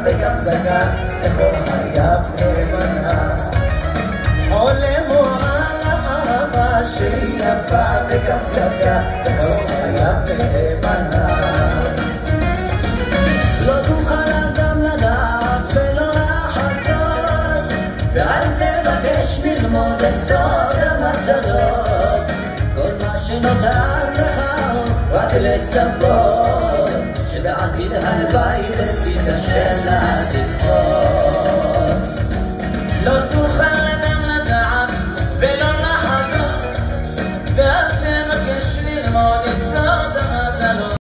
וגם זקן, לכל חייו נאמנה. חולם הוא על האהבה שהיא יפה וגם זקן, לכל חייו נאמנה. לא תוכל אדם לדעת ולא לחזות, ואל תבקש ללמוד את סוד המזלות. כל מה שנותר לך רק לצפות, שבעתיד הלוואי ותתקשר לתקוות.